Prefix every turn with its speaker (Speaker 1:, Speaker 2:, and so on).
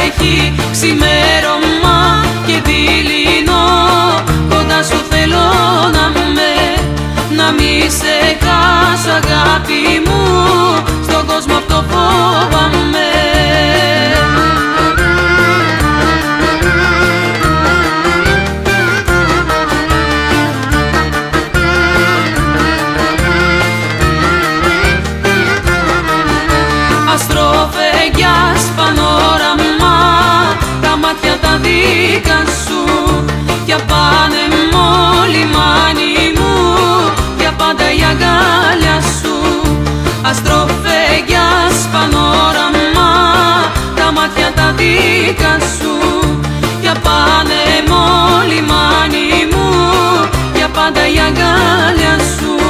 Speaker 1: έχει ξημέρωμα και δειλινό. Κοντά σου θέλω να μη σε χάσω αγάπη μου, στον κόσμο αυτό φόβαμαι. Αστροφεγγιάς πανόραμα, τα μάτια τα δικά σου, για πάνε λιμάνι μου, για πάντα η αγκάλια σου. Αστροφεγγιάς πανόραμα, τα μάτια τα δικά σου, για πάνε λιμάνι μου, για πάντα η αγκάλια σου.